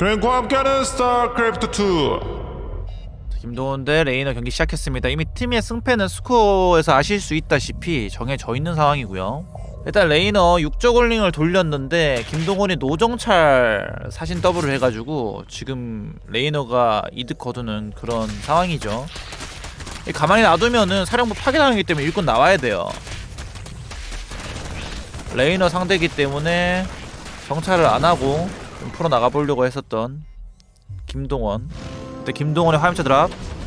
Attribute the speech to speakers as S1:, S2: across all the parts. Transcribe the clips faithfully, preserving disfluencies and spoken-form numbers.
S1: 그랭과 함께하는 스타크래프트 투.
S2: 김동원 대 레이너 경기 시작했습니다. 이미 팀의 승패는 스코어에서 아실 수 있다시피 정해져 있는 상황이고요. 일단 레이너 육저글링을 돌렸는데 김동원이 노정찰 사신 더블을 해가지고 지금 레이너가 이득 거두는 그런 상황이죠. 가만히 놔두면은 사령부 파괴당하기 때문에 일꾼 나와야 돼요. 레이너 상대이기 때문에 정찰을 안하고 좀 풀어나가보려고 했었던 김동원. 근데 김동원의 화염차 드랍.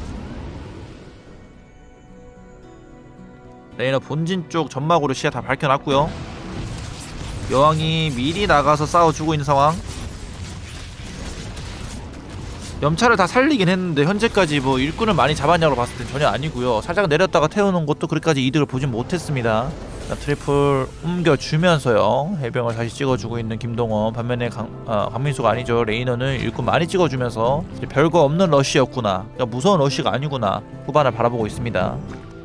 S2: 레이너 본진 쪽 점막으로 시야 다 밝혀놨고요. 여왕이 미리 나가서 싸워주고 있는 상황. 염차를 다 살리긴 했는데 현재까지 뭐 일꾼을 많이 잡았냐고 봤을 땐 전혀 아니고요. 살짝 내렸다가 태우는 것도 그렇게까지 이득을 보진 못했습니다. 트리플 옮겨주면서요 해병을 다시 찍어주고 있는 김동원. 반면에 강, 아, 강민수가 아니죠. 레이너는 일꾼 많이 찍어주면서 별거 없는 러쉬였구나, 그러니까 무서운 러쉬가 아니구나 후반을 바라보고 있습니다.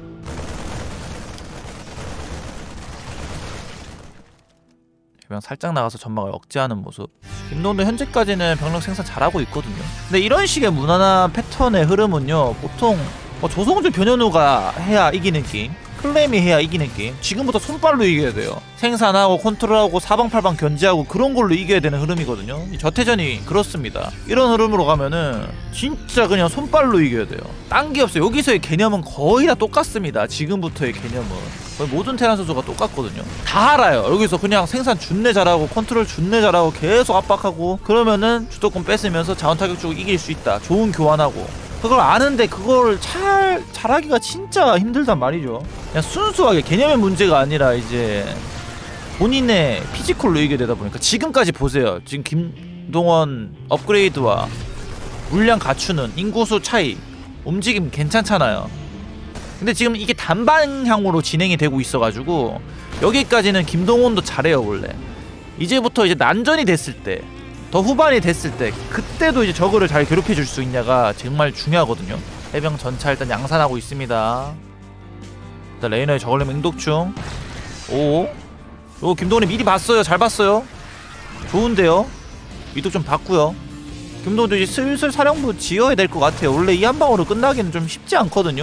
S2: 해병 살짝 나가서 전막을 억제하는 모습. 김동원도 현재까지는 병력 생산 잘하고 있거든요. 근데 이런 식의 무난한 패턴의 흐름은요 보통 뭐 조성주 변현우가 해야 이기는 게임, 클레임이 해야 이기는 게임, 지금부터 손빨로 이겨야 돼요. 생산하고 컨트롤하고 사방팔방 견제하고 그런 걸로 이겨야 되는 흐름이거든요. 저태전이 그렇습니다. 이런 흐름으로 가면은 진짜 그냥 손빨로 이겨야 돼요. 딴 게 없어요. 여기서의 개념은 거의 다 똑같습니다. 지금부터의 개념은 거의 모든 테란 선수가 똑같거든요. 다 알아요. 여기서 그냥 생산 준내 잘하고 컨트롤 준내 잘하고 계속 압박하고 그러면은 주도권 뺏으면서 자원 타격적으로 이길 수 있다. 좋은 교환하고. 그걸 아는데 그걸 잘, 잘하기가 진짜 힘들단 말이죠. 그냥 순수하게 개념의 문제가 아니라 이제 본인의 피지컬로 이겨야 되다 보니까. 지금까지 보세요. 지금 김동원 업그레이드와 물량 갖추는 인구수 차이, 움직임 괜찮잖아요. 근데 지금 이게 단방향으로 진행이 되고 있어가지고 여기까지는 김동원도 잘해요 원래. 이제부터 이제 난전이 됐을 때, 더 후반이 됐을 때, 그때도 이제 저거를 잘 괴롭혀줄 수 있냐가 정말 중요하거든요. 해병 전차 일단 양산하고 있습니다. 일단 레이너의 저걸림 맹독충. 오, 오 김동원이 미리 봤어요. 잘 봤어요. 좋은데요. 위도 좀 봤고요. 김동원도 이제 슬슬 사령부 지어야 될 것 같아요. 원래 이 한 방으로 끝나기는 좀 쉽지 않거든요.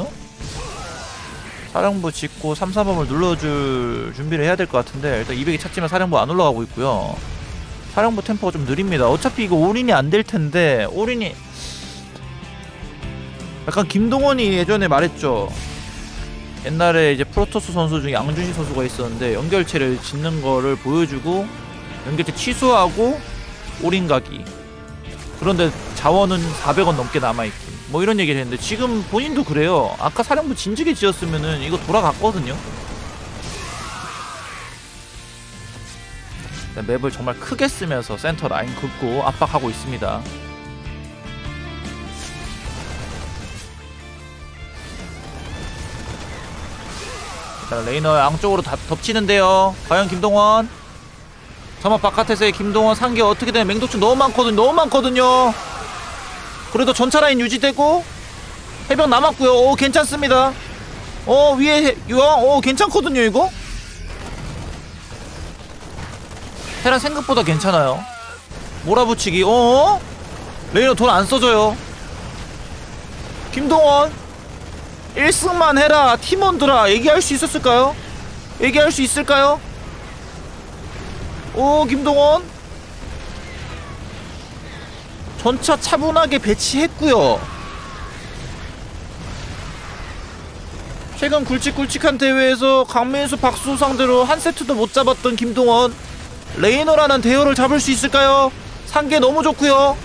S2: 사령부 짓고 삼, 사범을 눌러줄 준비를 해야 될 것 같은데 일단 이백이 찼지만 사령부 안 올라가고 있고요. 사령부 템포가 좀 느립니다. 어차피 이거 올인이 안 될 텐데 올인이 약간 김동원이 예전에 말했죠. 옛날에 이제 프로토스 선수 중에 양준식 선수가 있었는데 연결체를 짓는 거를 보여주고 연결체 취소하고 올인 가기. 그런데 자원은 사백 원 넘게 남아있기. 뭐 이런 얘기를 했는데 지금 본인도 그래요. 아까 사령부 진즉에 지었으면은 이거 돌아갔거든요. 맵을 정말 크게 쓰면서 센터 라인 긋고 압박하고 있습니다. 자, 레이너 양쪽으로 다 덮치는데요. 과연 김동원 점막 바깥에서의 김동원 상계 어떻게 되면 맹독충 너무 많거든요. 너무 많거든요. 그래도 전차 라인 유지되고 해병 남았고요. 오 괜찮습니다. 어 위에 유황 오 괜찮거든요 이거. 테란 생각보다 괜찮아요. 몰아붙이기. 어어? 레이너 돈 안 써줘요. 김동원 일 승만 해라 팀원들아 얘기할 수 있었을까요? 얘기할 수 있을까요? 오 김동원 전차 차분하게 배치했고요. 최근 굵직굵직한 대회에서 강민수 박수 상대로 한 세트도 못 잡았던 김동원, 레이너라는 대열을 잡을 수 있을까요? 상계 너무 좋고요.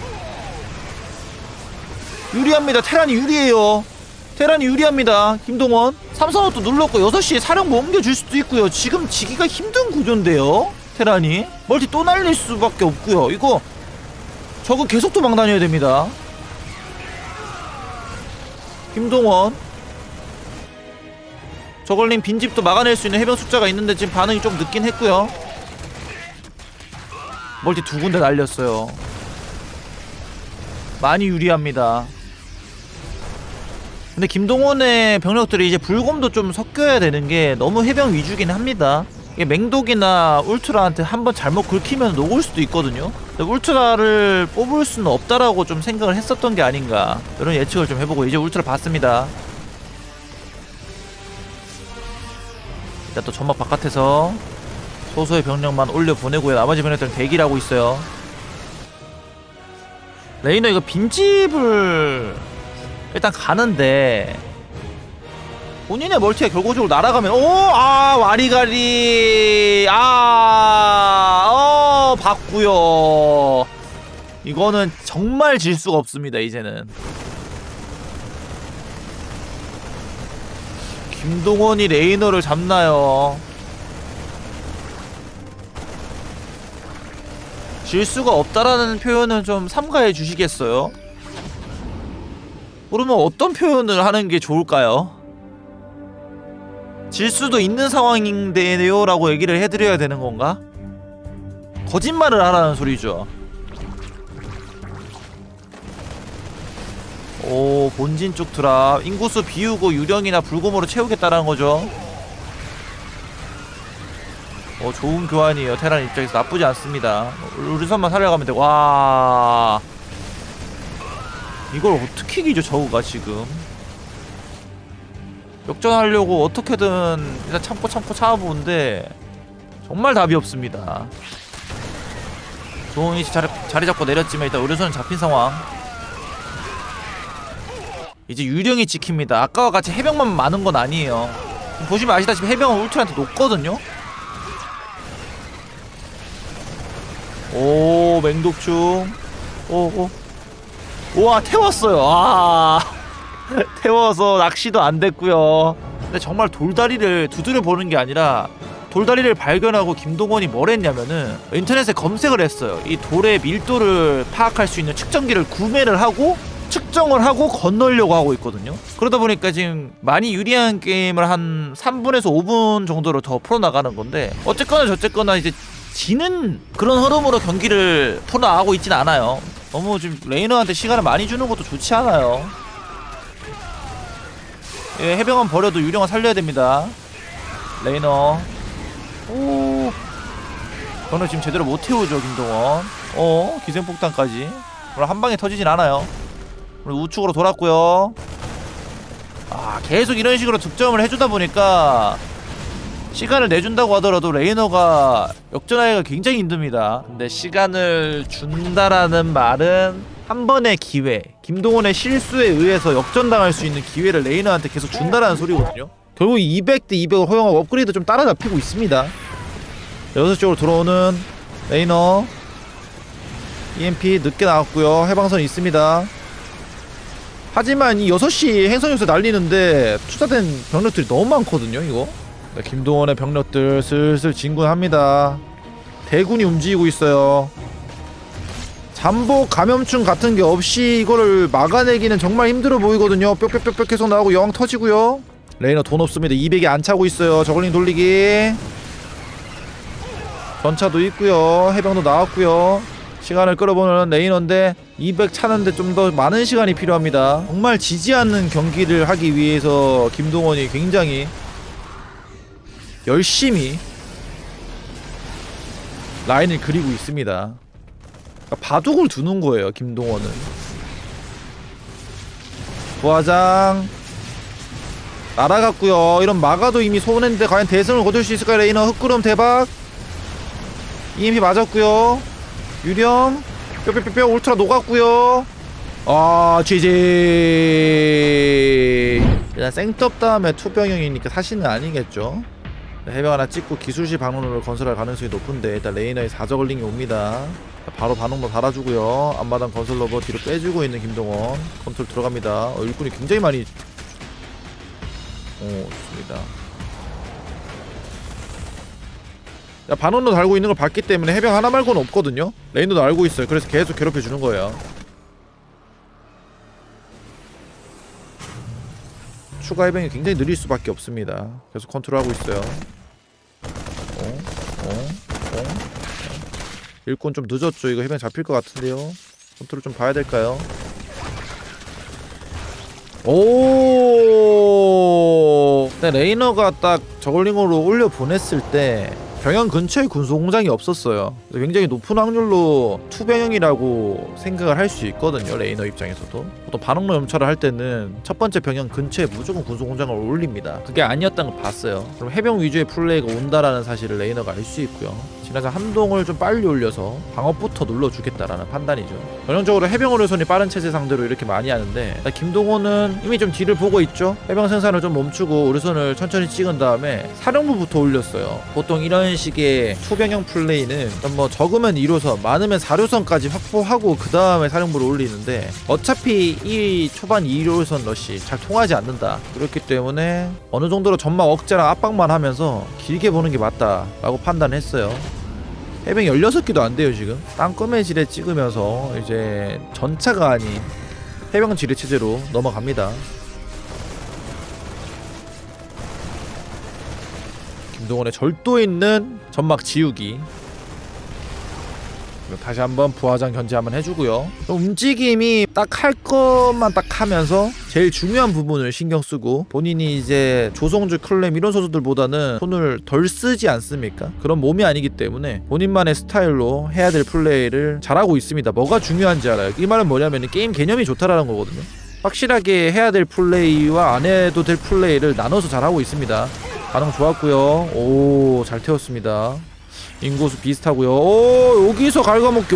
S2: 유리합니다. 테란이 유리해요. 테란이 유리합니다. 김동원 삼선호도 눌렀고 여섯 시에 사령부 옮겨줄 수도 있고요. 지금 지기가 힘든 구조인데요. 테란이 멀티 또 날릴 수밖에 없고요. 이거 저거 계속 도망 다녀야 됩니다. 김동원 저걸린 빈집도 막아낼 수 있는 해병 숫자가 있는데 지금 반응이 좀 늦긴 했고요. 멀티 두 군데 날렸어요. 많이 유리합니다. 근데 김동원의 병력들이 이제 불곰도 좀 섞여야 되는 게 너무 해병 위주긴 합니다. 이게 맹독이나 울트라한테 한번 잘못 긁히면 녹을 수도 있거든요. 근데 울트라를 뽑을 수는 없다라고 좀 생각을 했었던 게 아닌가, 이런 예측을 좀 해보고 이제 울트라 봤습니다. 일단 또 점막 바깥에서 소수의 병력만 올려보내고요. 나머지 병력들은 대기를 하고 있어요. 레이너 이거 빈집을 일단 가는데 본인의 멀티가 결과적으로 날아가면, 오! 아! 와리가리! 아! 어! 봤구요. 이거는 정말 질 수가 없습니다, 이제는. 김동원이 레이너를 잡나요? 질 수가 없다라는 표현은 좀 삼가해 주시겠어요? 그러면 어떤 표현을 하는 게 좋을까요? 질 수도 있는 상황인데요 라고 얘기를 해드려야 되는 건가? 거짓말을 하라는 소리죠. 오, 본진 쪽 드랍. 인구수 비우고 유령이나 불곰으로 채우겠다라는 거죠. 어, 좋은 교환이에요. 테란 입장에서 나쁘지 않습니다. 우리 선만 살려가면 되고. 와, 이걸 어떻게 이기죠, 저우가 지금. 역전하려고 어떻게든 일단 참고 참고 참아보는데 정말 답이 없습니다. 좋은 위치 자리, 자리 잡고 내렸지만 일단 의료선은 잡힌 상황. 이제 유령이 지킵니다. 아까와 같이 해병만 많은 건 아니에요. 보시면 아시다시피 해병은 울트라한테 높거든요. 오, 맹독충. 오오. 우와, 태웠어요. 아, 태워서 낚시도 안 됐고요. 근데 정말 돌다리를 두드려 보는 게 아니라 돌다리를 발견하고 김동원이 뭘 했냐면은 인터넷에 검색을 했어요. 이 돌의 밀도를 파악할 수 있는 측정기를 구매를 하고 측정을 하고 건너려고 하고 있거든요. 그러다 보니까 지금 많이 유리한 게임을 한 삼 분에서 오 분 정도로 더 풀어나가는 건데, 어쨌거나 저쨌거나 이제 지는 그런 흐름으로 경기를 풀어나가고 있진 않아요. 너무 지금 레이너한테 시간을 많이 주는 것도 좋지 않아요. 예, 해병은 버려도 유령은 살려야 됩니다. 레이너. 오, 저는 지금 제대로 못 태우죠, 김동원. 어, 기생폭탄까지. 물론 한 방에 터지진 않아요. 우측으로 돌았고요. 아, 계속 이런 식으로 득점을 해주다 보니까 시간을 내준다고 하더라도 레이너가 역전하기가 굉장히 힘듭니다. 근데 시간을 준다라는 말은 한 번의 기회, 김동원의 실수에 의해서 역전당할 수 있는 기회를 레이너한테 계속 준다라는 소리거든요. 결국 이백 대 이백을 허용하고 업그레이드 좀 따라잡히고 있습니다. 여섯 시 쪽으로 들어오는 레이너. 이엠피 늦게 나왔고요. 해방선 있습니다. 하지만 이 여섯 시 행성 요새 날리는데 투자된 병력들이 너무 많거든요, 이거. 네, 김동원의 병력들 슬슬 진군합니다. 대군이 움직이고 있어요. 잠복 감염충 같은 게 없이 이거를 막아내기는 정말 힘들어 보이거든요. 뿅뿅뿅뿅 계속 나오고 여왕 터지고요. 레이너 돈 없습니다. 이백이 안 차고 있어요. 저글링 돌리기. 전차도 있고요. 해병도 나왔고요. 시간을 끌어보는 레이너인데 이백 차는데 좀 더 많은 시간이 필요합니다. 정말 지지 않는 경기를 하기 위해서 김동원이 굉장히 열심히 라인을 그리고 있습니다. 그러니까 바둑을 두는 거예요, 김동원은. 부하장 날아갔고요. 이런 막아도 이미 손해인데 과연 대승을 거둘 수 있을까요? 레이너 흑구름 대박. 이엠피 맞았고요. 유령 뼈뼈뼈뼈 울트라 녹았고요. 아, 지지. 일단 생톱 다음에 투병형이니까 사실은 아니겠죠. 해병 하나 찍고 기술실 방문으로 건설할 가능성이 높은데 일단 레이너의 사저글링이 옵니다. 바로 반응도 달아주고요. 앞마당 건설 러버 뒤로 빼주고 있는 김동원. 컨트롤 들어갑니다. 어, 일꾼이 굉장히 많이. 오, 좋습니다. 야, 반원로 달고 있는 걸 봤기 때문에 해병 하나 말고는 없거든요. 레이너도 알고 있어요. 그래서 계속 괴롭혀주는 거예요. 추가 해병이 굉장히 느릴 수밖에 없습니다. 계속 컨트롤하고 있어요. 어? 어? 어? 일꾼 좀 늦었죠. 이거 해병 잡힐 것 같은데요. 컨트롤 좀 봐야 될까요? 오. 근데 레이너가 딱 저글링으로 올려 보냈을 때 병영 근처에 군소공장이 없었어요. 굉장히 높은 확률로 투병영이라고 생각을 할 수 있거든요, 레이너 입장에서도. 보통 반응로 염차를 할 때는 첫 번째 병영 근처에 무조건 군소공장을 올립니다. 그게 아니었다는 걸 봤어요. 그럼 해병 위주의 플레이가 온다라는 사실을 레이너가 알 수 있고요. 지나서 한동을 좀 빨리 올려서 방어부터 눌러주겠다라는 판단이죠. 전형적으로 해병 의료선이 빠른 체제 상대로 이렇게 많이 하는데, 김동호는 이미 좀 뒤를 보고 있죠. 해병 생산을 좀 멈추고 의료선을 천천히 찍은 다음에 사령부부터 올렸어요. 보통 이런 식의 투병형 플레이는 뭐 적으면 이 호선, 많으면 사 호선까지 확보하고 그 다음에 사령부를 올리는데, 어차피 이 초반 이 호선 러시 잘 통하지 않는다. 그렇기 때문에 어느 정도로 전막 억제랑 압박만 하면서 길게 보는 게 맞다 라고 판단했어요. 해병 열여섯 개도 안 돼요 지금. 땅검의 지뢰 찍으면서 이제 전차가 아닌 해병 지뢰 체제로 넘어갑니다. 김동원의 절도 있는 점막 지우기. 다시 한번 부하장 견제 한번 해주고요. 움직임이 딱 할 것만 딱 하면서 제일 중요한 부분을 신경 쓰고, 본인이 이제 조성주, 클램 이런 선수들보다는 손을 덜 쓰지 않습니까? 그런 몸이 아니기 때문에 본인만의 스타일로 해야 될 플레이를 잘하고 있습니다. 뭐가 중요한지 알아요. 이 말은 뭐냐면 게임 개념이 좋다라는 거거든요. 확실하게 해야 될 플레이와 안 해도 될 플레이를 나눠서 잘하고 있습니다. 반응 좋았고요. 오, 잘 태웠습니다. 인구수 비슷하고요. 오, 여기서 갉아먹기.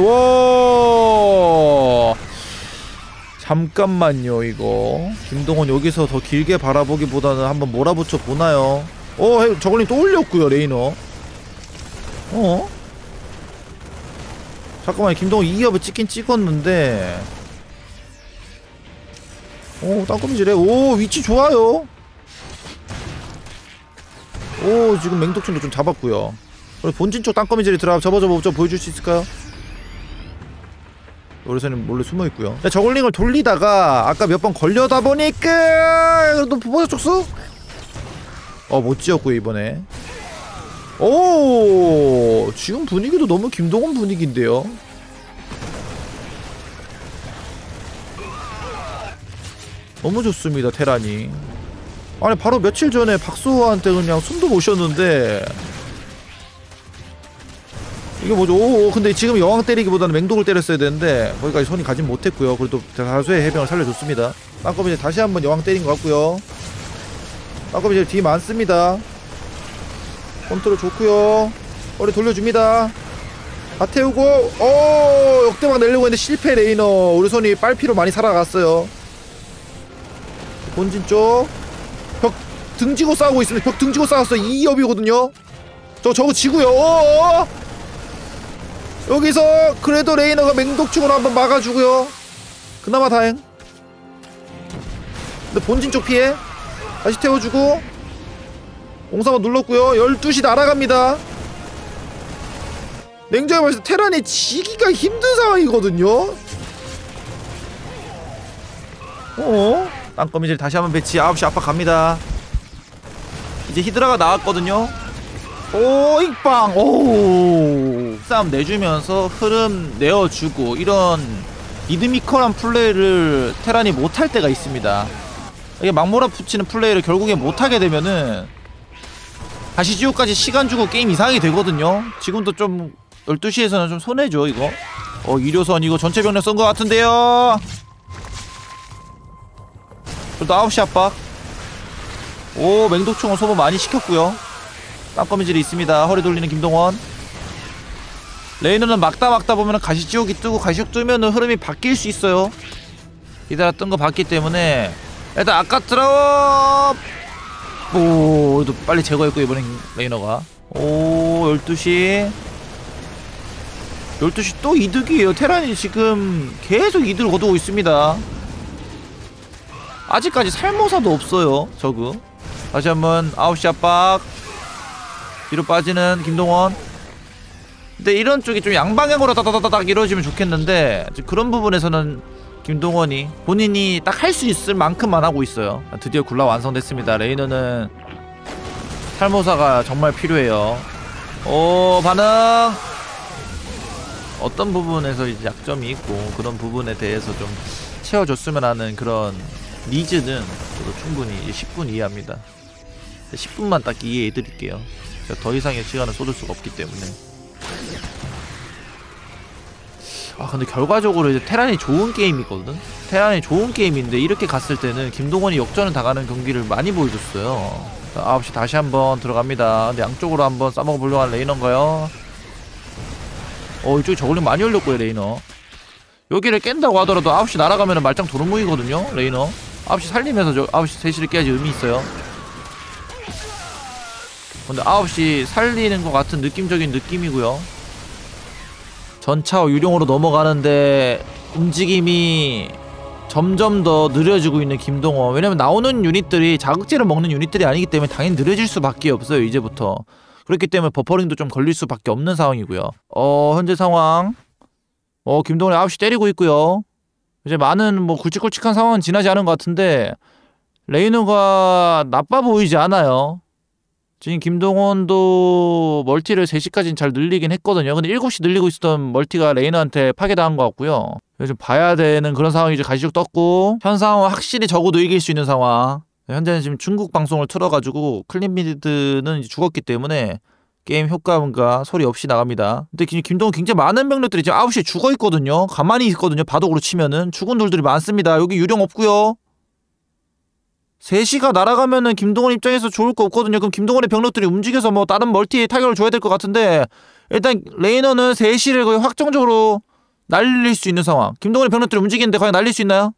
S2: 와, 잠깐만요. 이거 김동원 여기서 더 길게 바라보기보다는 한번 몰아붙여 보나요? 어, 저글링 또 올렸고요. 레이너. 어? 잠깐만, 김동원 이 업을 찍긴 찍었는데. 오, 땅거미지래. 오, 위치 좋아요. 오, 지금 맹독충도 좀 잡았고요. 본진 쪽 땅거미질이 들어가 접어 접어 좀 보여줄 수 있을까요? 여기서는 몰래 숨어있고요. 저글링을 돌리다가 아까 몇 번 걸려다 보니까 그래도 보자 쪽수? 어, 못 지었고요 이번에. 오, 지금 분위기도 너무 김동원 분위기인데요. 너무 좋습니다 테란이. 아니 바로 며칠 전에 박수호한테 그냥 숨도 못 쉬었는데 이게 뭐죠? 오, 근데 지금 여왕 때리기보다는 맹독을 때렸어야 되는데 거기까지 손이 가진 못했고요. 그래도 다수의 해병을 살려줬습니다. 땅거미질 다시 한번 여왕 때린 것 같고요. 땅거미질 뒤 많습니다. 컨트롤 좋고요. 머리 돌려줍니다. 다 태우고, 오, 역대박 내려고 했는데 실패. 레이너 우리 손이 빨피로 많이 살아갔어요. 본진 쪽 벽 등지고 싸우고 있습니다. 벽 등지고 싸웠어요. 이 업이거든요. 저 저거 지고요. 어어! 여기서 그래도 레이너가 맹독충으로 한번 막아주고요. 그나마 다행. 근데 본진 쪽 피해. 다시 태워주고 공사만 눌렀고요. 열두 시 날아갑니다. 냉정히 말해서 테란이 지기가 힘든 상황이거든요. 어? 땅거미질 다시 한번 배치. 아홉 시 압박 갑니다. 이제 히드라가 나왔거든요. 오, 잉빵. 오, 싸움 내주면서 흐름 내어주고, 이런 리드미컬한 플레이를 테란이 못할 때가 있습니다. 이게 막 몰아붙이는 플레이를 결국에 못하게 되면은 다시 지옥까지 시간 주고 게임 이상하게 되거든요. 지금도 좀 열두 시에서는 좀 손해죠 이거. 어, 일 호선 이거 전체 병력 쓴 것 같은데요. 그래도 아홉 시 압박. 오, 맹독충은 소모 많이 시켰고요. 땅거미질이 있습니다. 허리 돌리는 김동원. 레이너는 막다 막다 보면 가시지옥이 뜨고, 가시지옥 뜨면은 흐름이 바뀔 수 있어요. 히드라 뜬 거 봤기 때문에 일단 아까 드라워. 오, 그래도 빨리 제거했고 이번엔 레이너가. 오, 열두 시 열두 시 또 이득이에요. 테란이 지금 계속 이득을 거두고 있습니다. 아직까지 살모사도 없어요 저그. 다시 한번 아홉 시 압박. 뒤로 빠지는 김동원. 근데 이런 쪽이 좀 양방향으로 다다다닥 이루어지면 좋겠는데 그런 부분에서는 김동원이 본인이 딱 할 수 있을 만큼만 하고 있어요. 드디어 굴라 완성됐습니다. 레이너는 탈모사가 정말 필요해요. 오, 반응. 어떤 부분에서 이제 약점이 있고 그런 부분에 대해서 좀 채워줬으면 하는 그런 니즈는 저도 충분히 십 분 이해합니다. 십 분만 딱 이해해드릴게요. 제가 더 이상의 시간을 쏟을 수가 없기 때문에. 아 근데 결과적으로 이제 테란이 좋은 게임이거든? 테란이 좋은 게임인데 이렇게 갔을 때는 김동원이 역전을 당하는 경기를 많이 보여줬어요. 자, 아홉 시 다시 한번 들어갑니다. 근데 양쪽으로 한번 싸먹어보려고 한 레이너인가요? 어 이쪽에 저글링 많이 올렸고요 레이너. 여기를 깬다고 하더라도 아홉 시 날아가면 말짱 도루묵이거든요 레이너. 아홉 시 살리면서 저 아홉 시 세 시를 깨야지 의미 있어요. 근데 아홉 시 살리는 것 같은 느낌적인 느낌이고요. 전차 유령으로 넘어가는데 움직임이 점점 더 느려지고 있는 김동원. 왜냐면 나오는 유닛들이 자극제를 먹는 유닛들이 아니기 때문에 당연히 느려질 수밖에 없어요 이제부터. 그렇기 때문에 버퍼링도 좀 걸릴 수밖에 없는 상황이고요. 어 현재 상황 어 김동원이 아홉 시 때리고 있고요. 이제 많은 뭐 굵직굵직한 상황은 지나지 않은 것 같은데 레이너가 나빠 보이지 않아요. 지금 김동원도 멀티를 세 시까지는 잘 늘리긴 했거든요. 근데 일곱 시 늘리고 있었던 멀티가 레이너한테 파괴당한 것 같고요. 좀 봐야 되는 그런 상황이죠. 가시적 떴고 현 상황은 확실히 적어도 이길 수 있는 상황. 현재는 지금 중국 방송을 틀어가지고 클린미드는 죽었기 때문에 게임 효과음과 소리 없이 나갑니다. 근데 김동원 굉장히 많은 병력들이 지금 아홉 시에 죽어있거든요. 가만히 있거든요. 바둑으로 치면은 죽은 돌들이 많습니다. 여기 유령 없고요. 세 시가 날아가면은 김동원 입장에서 좋을 거 없거든요. 그럼 김동원의 병력들이 움직여서 뭐 다른 멀티에 타격을 줘야 될 것 같은데 일단 레이너는 세 시를 거의 확정적으로 날릴 수 있는 상황. 김동원의 병력들이 움직이는데 과연 날릴 수 있나요?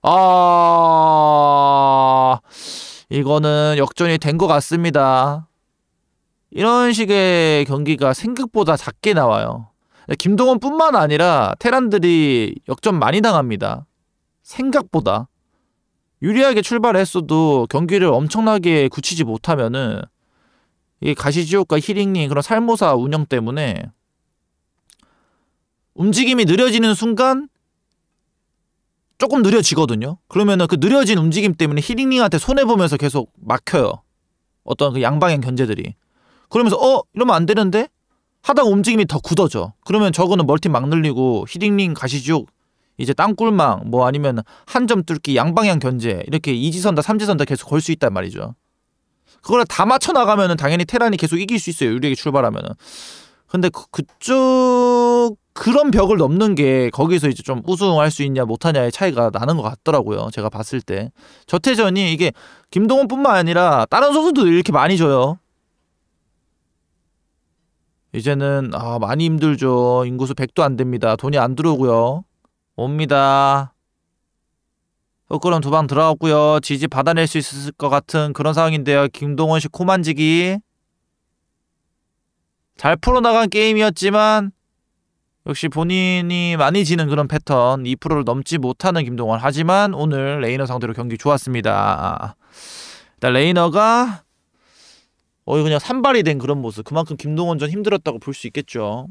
S2: 아... 이거는 역전이 된 것 같습니다. 이런 식의 경기가 생각보다 작게 나와요. 김동원 뿐만 아니라 테란들이 역전 많이 당합니다. 생각보다. 유리하게 출발했어도 경기를 엄청나게 굳히지 못하면은 이게 가시지옥과 히링링 그런 살모사 운영 때문에 움직임이 느려지는 순간 조금 느려지거든요. 그러면은 그 느려진 움직임 때문에 히링링한테 손해보면서 계속 막혀요. 어떤 그 양방향 견제들이. 그러면서 어? 이러면 안 되는데? 하다가 움직임이 더 굳어져. 그러면 저거는 멀티 막 늘리고 히링링 가시지옥 이제 땅굴망 뭐 아니면 한 점 뚫기 양방향 견제 이렇게 이지선 다 삼지선 다 계속 걸 수 있단 말이죠. 그걸 다 맞춰 나가면은 당연히 테란이 계속 이길 수 있어요. 유리하게 출발하면은. 근데 그, 그쪽 그런 벽을 넘는 게 거기서 이제 좀 우승할 수 있냐 못하냐의 차이가 나는 것 같더라고요. 제가 봤을 때 저태전이 이게 김동원뿐만 아니라 다른 선수도 이렇게 많이 져요. 이제는 아 많이 힘들죠. 인구수 백도 안 됩니다. 돈이 안 들어오고요. 옵니다. 흑구름 두 방 들어갔고요. 지지 받아낼 수 있을 것 같은 그런 상황인데요. 김동원식 코만지기. 잘 풀어나간 게임이었지만 역시 본인이 많이 지는 그런 패턴. 이 퍼센트를 넘지 못하는 김동원. 하지만 오늘 레이너 상대로 경기 좋았습니다. 일단 레이너가 거의 그냥 산발이 된 그런 모습. 그만큼 김동원전 힘들었다고 볼 수 있겠죠.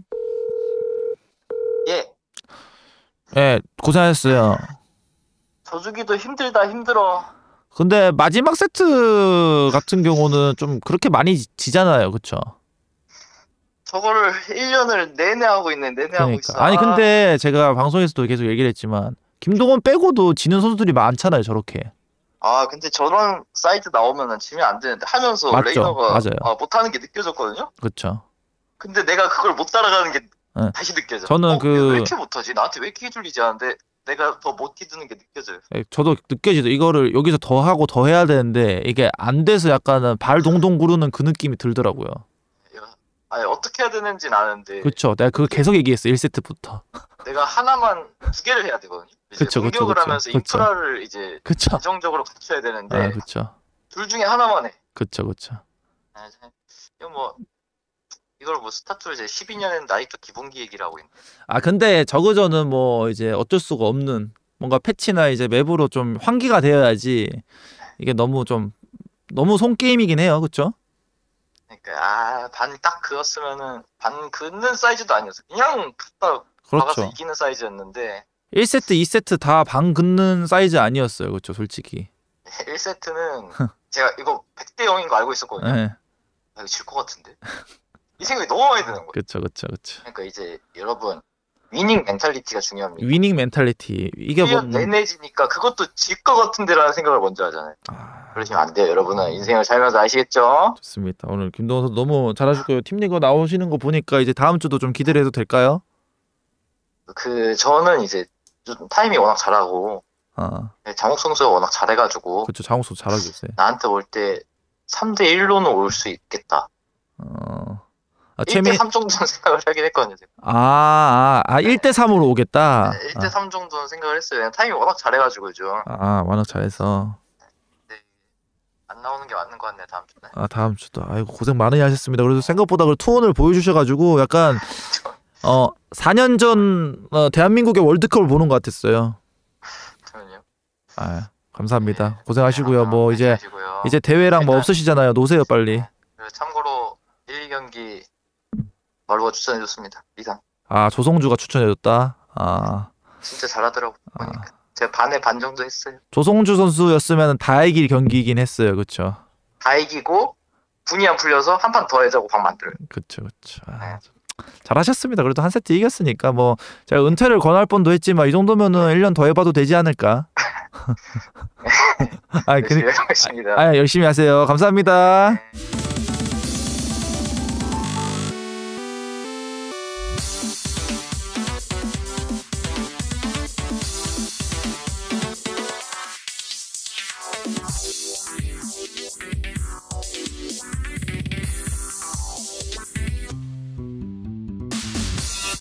S3: 예.
S2: 예, 고생하셨어요.
S3: 져주기도 힘들다 힘들어.
S2: 근데 마지막 세트 같은 경우는 좀 그렇게 많이 지잖아요. 그쵸?
S3: 저거를 일 년을 내내 하고 있네. 내내
S2: 그러니까.
S3: 하고 있어.
S2: 아니
S3: 아.
S2: 근데 제가 방송에서도 계속 얘기를 했지만 김동원 빼고도 지는 선수들이 많잖아요. 저렇게.
S3: 아 근데 저런 사이트 나오면은 지면 안 되는데 하면서
S2: 맞죠.
S3: 레이너가
S2: 맞아요.
S3: 아, 못하는 게 느껴졌거든요.
S2: 그쵸.
S3: 근데 내가 그걸 못 따라가는 게
S2: 네.
S3: 다시 느껴져.
S2: 저는
S3: 어,
S2: 그-
S3: 왜 이렇게 못하지? 나한테 왜 이렇게 휘둘리지 않는데 내가 더 못 휘두는 게 느껴져요.
S2: 예, 저도 느껴지죠. 이거를 여기서 더 하고 더 해야 되는데 이게 안 돼서 약간은 발 동동 구르는 그 느낌이 들더라고요.
S3: 아니 어떻게 해야 되는지는 아는데
S2: 그쵸. 내가 그거 계속 얘기했어. 일 세트부터.
S3: 내가 하나만 두 개를 해야 되거든요. 이제
S2: 그쵸, 그쵸,
S3: 공격을
S2: 그쵸.
S3: 하면서
S2: 그쵸.
S3: 인프라를 이제
S2: 그쵸.
S3: 안정적으로 갖춰야 되는데
S2: 아, 그쵸.
S3: 둘 중에 하나만 해.
S2: 그쵸, 그쵸.
S3: 아, 참. 이거 뭐 이걸 뭐 스타투를 이제 십이 년 했는데 아직도 기본기 얘기를 하고 있네.
S2: 아 근데 저그저는 뭐 이제 어쩔 수가 없는 뭔가 패치나 이제 맵으로 좀 환기가 되어야지 이게 너무 좀 너무 손게임이긴 해요. 그쵸?
S3: 그러니까 아반 딱 그었으면은 반 긋는 사이즈도 아니었어. 그냥 갖다 박아서
S2: 그렇죠.
S3: 이기는 사이즈였는데
S2: 일 세트, 이 세트 다 방 긋는 사이즈 아니었어요. 그쵸, 솔직히.
S3: 일 세트는 제가 이거 백 대 영인 거 알고 있었거든요.
S2: 네.
S3: 아, 이거 질 것 같은데 이 생각이 너무 많이 드는 거예요.
S2: 그쵸, 그쵸, 그쵸.
S3: 그러니까 이제 여러분 위닝 멘탈리티가 중요합니다.
S2: 위닝 멘탈리티. 이게 뭐,
S3: 일 년 내내 지니까 그것도 질 것 같은데라는 생각을 먼저 하잖아요.
S2: 아,
S3: 그러시면 안 돼요. 여러분은 인생을 살면서 아시겠죠?
S2: 좋습니다. 오늘 김동원 선수 너무 잘하셨고요. 팀리그 나오시는 거 보니까 이제 다음 주도 좀 기대를 해도 될까요?
S3: 그 저는 이제 좀 타이밍 워낙 잘하고
S2: 아,
S3: 장욱 선수가 워낙 잘해가지고
S2: 그렇죠. 장욱 선수 잘하고 있어요.
S3: 나한테 올 때 삼 대 일로는 올 수 있겠다.
S2: 어, 아,
S3: 일 대
S2: 최민,
S3: 삼 정도는 생각을 하긴 했거든요. 제가.
S2: 아, 아, 아, 일 대 삼으로 오겠다.
S3: 일 대 삼 정도는 생각을 했어요. 그냥 타이밍 워낙 잘해가지고 요즘.
S2: 아, 아, 워낙 잘해서.
S3: 네. 안 나오는 게 맞는 것 같네요. 다음 주는.
S2: 아, 다음 주도. 아이고, 고생 많이 하셨습니다. 그래도 생각보다 그 투혼을 보여주셔가지고 약간 어 사 년 전 어, 대한민국의 월드컵을 보는 것 같았어요.
S3: 저는요.
S2: 아, 감사합니다. 고생하시고요. 뭐 이제
S3: 하시고요.
S2: 이제 대회랑 뭐
S3: 일단-
S2: 없으시잖아요. 노세요 빨리.
S3: 그 참고로 일, 이 경기 마루가 추천해줬습니다. 이상.
S2: 아, 조성주가 추천해줬다. 아,
S3: 진짜 잘하더라고 보니까.
S2: 아.
S3: 제가 반에 반 정도 했어요.
S2: 조성주 선수였으면 다 이길 경기이긴 했어요. 그렇죠.
S3: 다 이기고 분이 안 풀려서 한 판 더 해자고 방 만들어요.
S2: 그렇죠, 그렇죠. 아,
S3: 네.
S2: 잘하셨습니다. 그래도 한 세트 이겼으니까 뭐 제가 은퇴를 권할 뻔도 했지만 이 정도면은 일 년 더 해봐도 되지 않을까. 아, 그,
S3: 열심히 하겠습니다.
S2: 아, 열심히 하세요. 감사합니다.
S3: 네.